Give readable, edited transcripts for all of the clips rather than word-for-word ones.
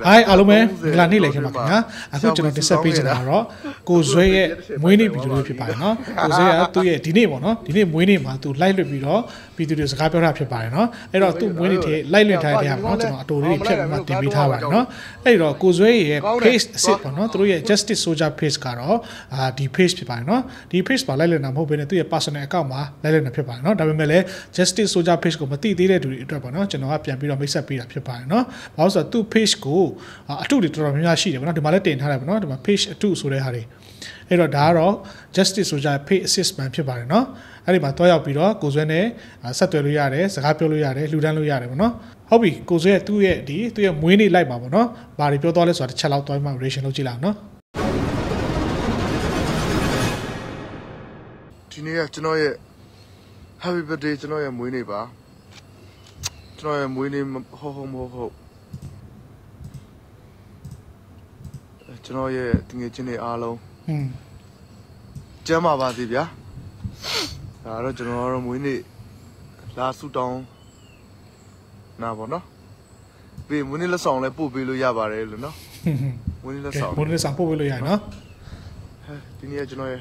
Hi, Alume, Glani like him. I thought you know the separation arrow. Goes way, Winnie be to the pino. Goes to a dinner, didn't Winnie to light the video, be to this rapper up your pino. And to Winnie, lightly tied him not to reach him, the Vitavano. And goes way, paste sit on through a justice soldier paste caro, the paste pipino, the paste by Lyle and I'm hoping to a person a comma, Lyle pipino, Davimele, justice soldier paste committee, to drop on, Genoa, Piano, Misa Pipino. Also, 2 page go, 2 little sheet, not the Malatin, have not my page 2 so they hurry. Ero Daro, justice which I pay assessment Pipano, Arima Toya Piro, Gozene, Satuliare, Sagapioliare, Ludanuare, no? Hobby goes there 2 year D, 2 year Winnie like Mamono, Barry dollars or the Chalao Toyma Ration of Gilano. Tinia, Genoa, happy birthday, Genoa, and Winnie Bar. Genoa, and Winnie, ho. Genoa, Tingini Arlo. Gemma Badibia. I don't know, Winnie. Last 2 down. Now, no? We winning the song like Pubilu Yabare, no? Winning the song. Winning the song, Pubilu, no? Tinia Genoa.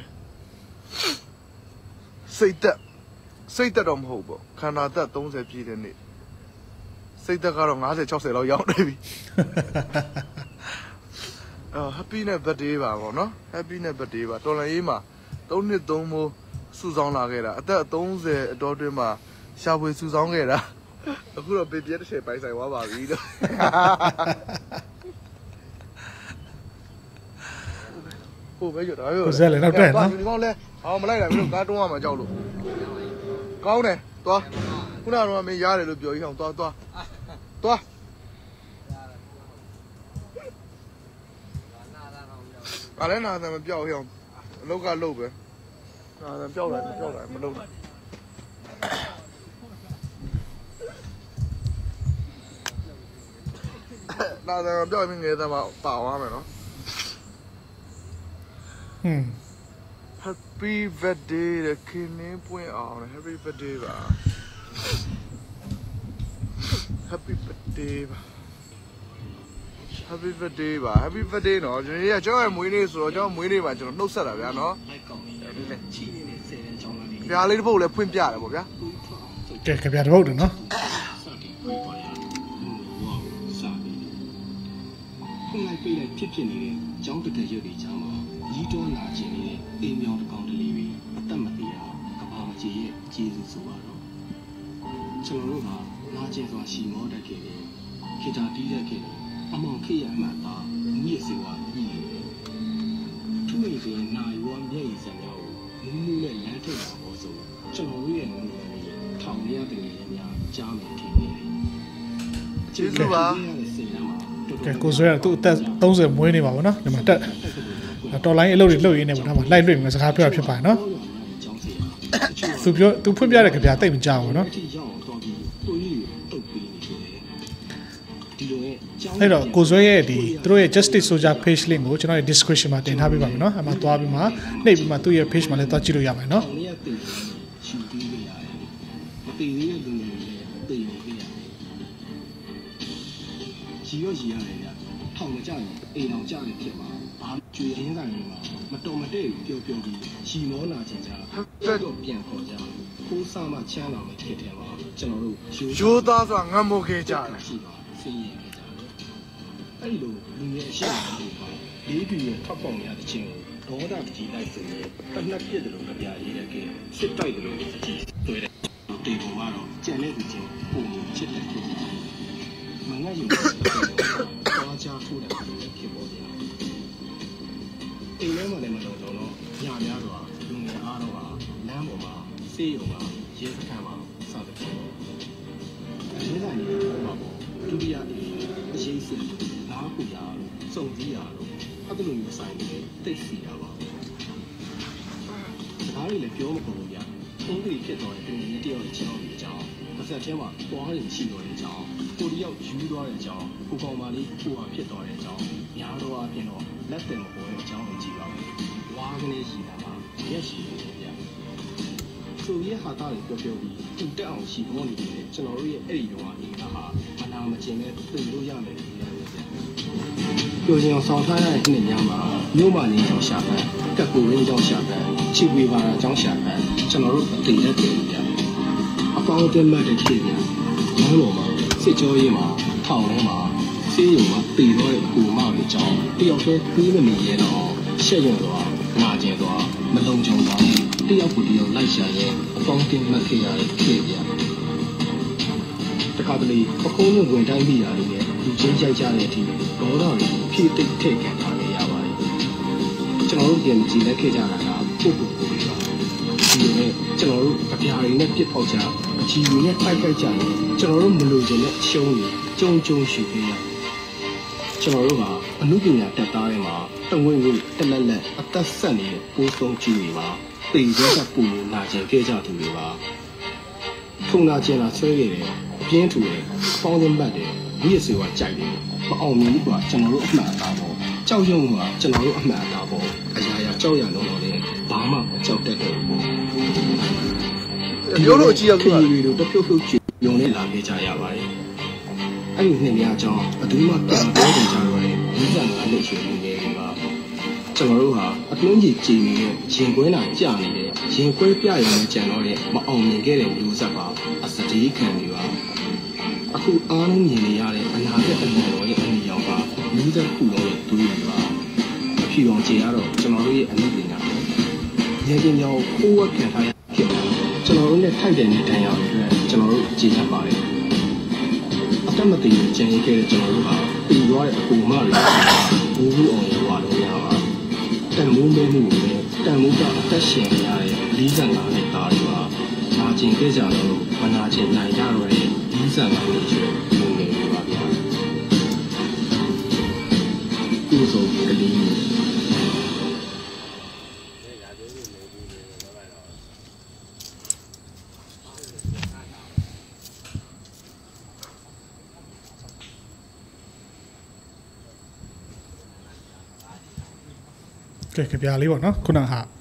Say that on Hobo. Canada don't say Pete in it. Say that on other chocolate or young baby. Happy never diva, no? Happy never diva. Tolaima. Don't need Domo Susan Lagera. That don't say Dodima. Shall we Susan Gera? A good baby at the shape I say, what about you? Oh, very good. I was selling up there. I'm like, I don't want my job. Go there. Put on me yard to be young. I don't know them a young. Look at Lobe. I'm Joe. Now they're doing it about power. Happy birthday, the king point on. Happy birthday, happy birthday, happy birthday, happy birthday. No, yeah, John Winnie, so John Winnie, but no setup, no. Yeah, a little bit of point, yeah. Take a bit of water, no? You don't know, Jenny, email the county, Tamatia, Kapamachi, Jesus Suaro. Chorova, Najas or she more than Kenny, Kita Dida Kenny, among Kia Mata, Niesiwa, Ye. 2 years in 9 days and no, Moon and Latin also, Chorri and Moon, Tawnia the Jam and Jesus. Goes there to 1,000 winning, no matter. Tao line low in it, light ring as a happy up your pie, no? To put your like a job, no? Hello, goes away, through a justice soldier page link, which I discretion at happy, no? I'm a Tuabima, maybe my 2 year page, my little Chiru, no? So we have to go to down. She only generally 8 1 in the heart, and I'm a general 3 years. 表情上台的那娘嘛，牛马人叫下班，各国人叫下班，七尾巴叫下班，ကျွန်တော်တို့အတိတ်တည်းဗျာအပေါင်းအသင်းမှတ်တဲ့ဖြစ်ဗျာလမ်းပေါ်မှာစစ်ကြောရေးမှာထောင်ထဲမှာဆေးရုံမှာတည်တော့တဲ့ကိုမတွေကြောင်းတယောက်တည်းပြီးမနေရတော့ရှက်ရုံတော့နာကျင်တော့မလုံခြုံတော့တယောက်ကိုတယောက်လိုက်ရှာရင်အပေါင်းအသင်းမှတ်ခဲ့ရတဲ့ဖြစ်ဗျာတခါတလေပကုံးနဲ့ဝင်တိုင်းမိတာတွေနဲ့လူချင်းကြိုက်ကြတဲ့အထိဒေါသတွေဖြည့်သိပ်ထည့်ခံထားရပါတယ်ကျွန်တော်တို့ပြန်ကြည့်လက်ခဲ့ကြတာကပုဂ္ဂိုလ်ကိုယ်ပါဒီလိုနဲ့ကျွန်တော်တို့အပြာတွေနဲ့ပြစ်ပေါက်ကြအချီတွေနဲ့တိုက်ခိုက်ကြတယ်ကျွန်တော်တို့မလိုချင်တဲ့အရှုံးတွေကြုံရှိပေးရကျွန်တော်တို့ကအမှုပညာတက်သားတွေမှာတဝင်းဝင်းတက်လက်လက်အသက်ဆက်နေတဲ့ပိုးဆုံးကြီးတွေပါတိမ်ကျက်ပူနာကျင်ခဲ့ကြသူတွေပါထုံနာကျင်လာဆွဲခဲ့တယ်အပြင်းထူတယ်ပေါင်းစင်းပတ်တယ်ဒီရစီကကြိုက်တယ်မအောင်မြင်ဘူးကကျွန်တော်တို့အမှန်အသားပေါ့ကြောက်ရွံ့ကကျွန်တော်တို့အမှန်အသားပေါ့အရာရာကြောက်ရလုံးတော့လေဘာမှမကြောက်တတ်တော့ဘူးမျိုးလို့ကြည့်ရခုတွေတဖြုတ်ဖြုတ်ညုံနေလာခဲ့ကြရပါတယ်အဲ့ဒီနှစ်များကြောင့်ဘယ်သူမှပြန်ပြောကြတော့လေဒီကငါလက်ရွှေနေနေပါကျွန်တော်တို့ဟာအတွင်းကြီးကြည်နေတဲ့ရင်ခွဲနာကြာနေတဲ့ရင်ခွဲပြရုံနဲ့ကြံတော့တဲ့မအောင်မြင်ခဲ့တဲ့မျိုးဆက်ပါအစတီးခံနေပါအခုအားလုံးမြင်နေရတဲ့အနာဂတ်အမှန်တော်ရဲ့အမြင်ရောက်ပါမျိုးဆက်ခုလုံးရဲ့တွေးနေပါအဖြေအောင်ကြည်ရတော့ကျွန်တော်တို့ရဲ့အမှုပညာရေကင်းကြောင့်ခိုးဝှက်ခံထားရဖြစ်တယ်ကျွန်တော်တို့နဲ့ထိုက်တဲ့နေတိုင်းရောက်အတွက်ကျွန်တော်တို့ကြည်ရပါတယ်အတမတည်ကျန်ရခဲ့တဲ့ကျွန်တော်တို့ဟာပြီးသွားတဲ့အကူမတွေဘူးအောင်ရွာလို့ရပါတန်မိုးမဲမှုနဲ့တန်မိုးကအသက်ရှင်နေရတဲ့45နှစ်သားတွေပါနာကျင်ခဲ့ကြတော့မနာကျင်နိုင်ကြတော့တဲ့45နှစ်ကျော်လူငယ်တွေပါဗျာဒီဆိုကလေးကဲကြပြလေးပေါ့နော်ခုနကဟာ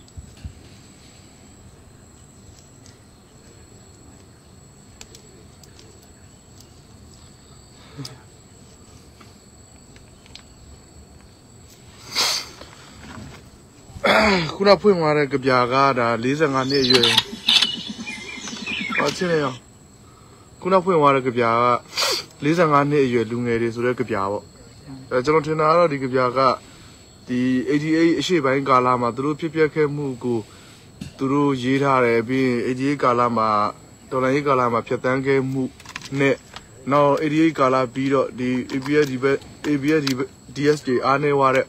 ခုနဖွင့်သွားတဲ့ကြပြကဒါ45နှစ်အရွယ်ဟောချင်းလေရောခုနဖွင့်သွားတဲ့ကြပြက45နှစ်အရွယ်လူငယ်တွေဆိုတဲ့ကြပြပေါ့ကျွန်တော်ထင်တာကတော့ဒီကြပြကဒီ88အရှိပိုင်းကာလမှာသူတို့ဖြစ်ပျက်ခဲ့မှုကိုသူတို့ရေးထားတယ်ပြီးရင်88ကာလမှာတော်လိုင်းကာလမှာဖြတ်တန်းခဲ့မှုနဲ့နောက်88ကာလပြီးတော့ဒီ DSJ အားနေသွားတဲ့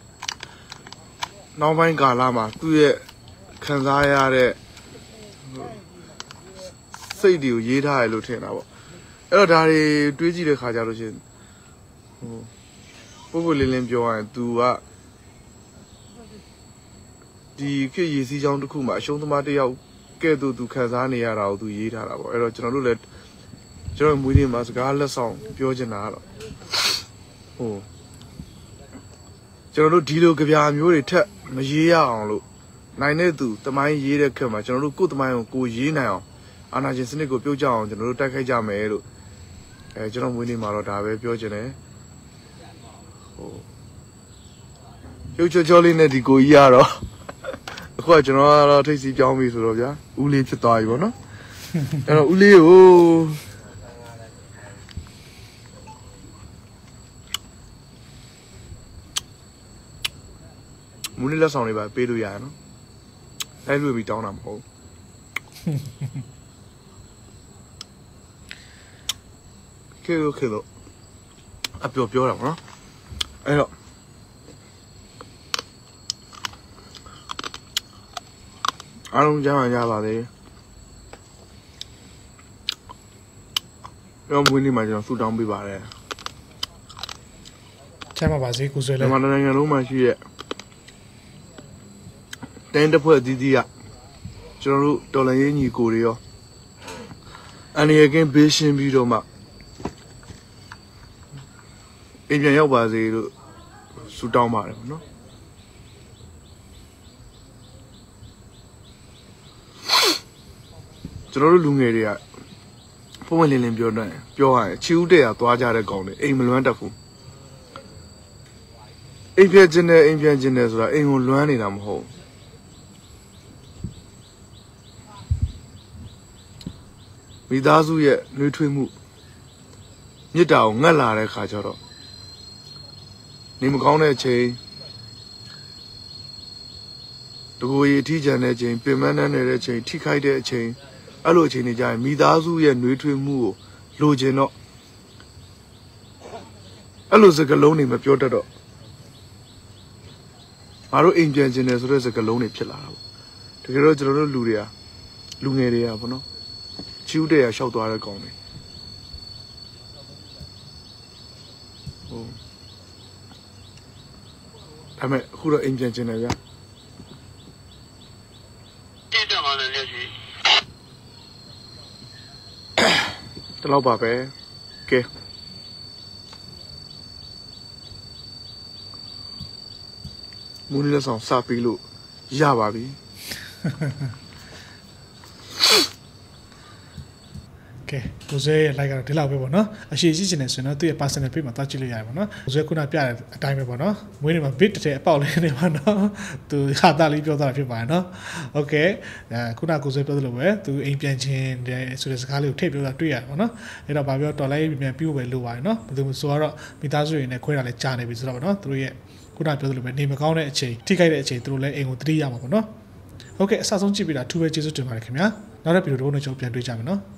နောက်ပိုင်းကာလမှာသူ့ရဲ့ခံစားရတဲ့စိတ်တွေကိုရေးထားရလို့ထင်တာပေါ့အဲ့တော့ဒါတွေတွေးကြည့်တဲ့ခါကျလို့ရှိရင်ပုဂ္ဂိုလ်လင်းပြောရရင် तू ကဒီခေတ်ရည်စည်းကြောင်းတစ်ခုမှာအရှုံးသမားတစ်ယောက်ကဲ့သို့ तू ခံစားနေရတာကို तू ရေးထားတာပေါ့အဲ့တော့ကျွန်တော်တို့လည်းကျွန်တော်မွေးနေ့မှာစကားလက်ဆောင်ပြောချင်တာကတော့ကျွန်တော်တို့ဒီလိုကြပြမျိုးတွေထက်မရေးရအောင်လို့နိုင်တဲ့သူတမိုင်းရေးတဲ့ခက်မှာကျွန်တော်တို့ကိုယ်တမိုင်းကိုကိုရေးနိုင်အောင်အာနာရှင်စနစ်ကိုပြုတ်ကြအောင်ကျွန်တော်တို့တိုက်ခိုက်ကြမယ်လို့ကျွန်တော်မွေးနေ့မှာတော့ဒါပဲပြောချင်တယ်ရုပ်ချောလေးနဲ့ဒီကိုကြီးရတော့အခုကကျွန်တော်ကတော့ထိတ်စီပြောင်းပြီဆိုတော့ဗျာဦးလေးဖြစ်သွားပြီပေါ့နော်အဲ့တော့ဦးလေးကိုမူးလေးလက်ဆောင်တွေပါပေးလို့ရတယ်နော်လိုက်လွေပြီးတောင်းတာမဟုတ်ခေလို့အပြောတာပေါ့နော်အဲ့တော့အားလုံးကြားကြပါလေရောမွေးနေ့မှာကျွန်တော်ဆူတောင်းပေးပါတယ်ချမ်းပါပါစေကိုဆွေးလဲမြန်မာနိုင်ငံလုံးမှာရှိရဲ့တိုင်းတစ်ဖွဲ့အသီးသီးကကျွန်တော်တို့တော်လှန်ရေးညီကိုတွေရောအန်ရကင်းဘေးရှင်းပြီးတော့မှအိမ်ပြန်ရောက်ပါစေလို့ဆူတောင်းပါတယ်ပေါ့နော်ကျွန်တော်တို့လူငယ်တွေကပုံမှန်လင်းလင်းပြောရရင်ချီဦးတဲ့ရသွားကြတဲ့ကောင်တွေအိမ်မလွမ်းတတ်ဘူးအိမ်ပြန်ခြင်းနဲ့ဆိုတာအိမ်ကိုလွမ်းနေတာမဟုတ်မိသားစုရဲ့နှွေးထွေးမှုမြစ်တာကိုငတ်လာတဲ့ခါကျတော့နေမကောင်းတဲ့အချိန်တကူရီထိချန်တဲ့အချိန်ပြင်ပန်းနေတဲ့အချိန်ထိခိုက်တဲ့အချိန်အဲ့လိုအချိန်တွေကြာရင်မိသားစုရဲ့နှွေးထွေးမှုကိုလိုချင်တော့အဲ့လိုစကားလုံးတွေမပြောတတ်တော့ငါတို့အိမ်ပြန်ခြင်းတယ်ဆိုတဲ့စကားလုံးတွေဖြစ်လာတာပေါ့တကယ်တော့ကျွန်တော်တို့လူငယ်တွေကပေါ့နော်ချူးတဲ့ရရှောက်သွားတဲ့ကောင်တွေဒါမဲ့အခုတော့အိမ်ပြန်ခြင်းတယ်ဗျာတိတ်တယ်ပါလေလက်ရှိတလောက်ပါပဲကဲမူနီလက်ဆောင်စပြီးလို့ရပါပြီကဲကိုဇဲရဲ့ like ကတော့ဒီလောက်ပဲပေါ့နော်အရှိရှိချင်နေဆိုရင်တော့သူ့ရဲ့ personal page မှာတွားကြည့်လို့ရတယ်ပေါ့နော်ကိုဇဲခုနပြတဲ့အတိုင်းပဲပေါ့နော်မွေးနေမှာ bit တဲ့အပေါက်လေးနေပါနော်သူဟာတာလေးပြောသွားတာဖြစ်ပါတယ်နော်โอเคခုနကိုဇဲပြောသလိုပဲသူအိမ်ပြန်ခြင်းတဲ့ဆိုတဲ့စကားလေးကိုထည့်ပြောတာတွေ့ရတယ်ပေါ့နော်အဲ့တော့ဗာပြောတော်လိုက်ပြန်ပြီးပဲလို့ပါတယ်နော်ဘယ်သူဆိုတော့မိသားစုတွေနဲ့ခွဲတာလည်းကြာနေပြီဆိုတော့ပေါ့နော်သူတို့ရဲ့ခုနပြောသလိုပဲနေမကောင်းတဲ့အချိန်ထိခိုက်တဲ့အချိန်သူတို့လည်းအိမ်ကိုတတိရမှာပေါ့နော်ဟုတ်ကဲ့အစဆုံးကြည့်ပြီးတာအထူးပဲကျေးဇူးတင်ပါတယ်ခင်ဗျာနောက်တဲ့ဗီဒီယိုတော့ကျွန်တော်ပြန်တွေ့ကြမယ်နော်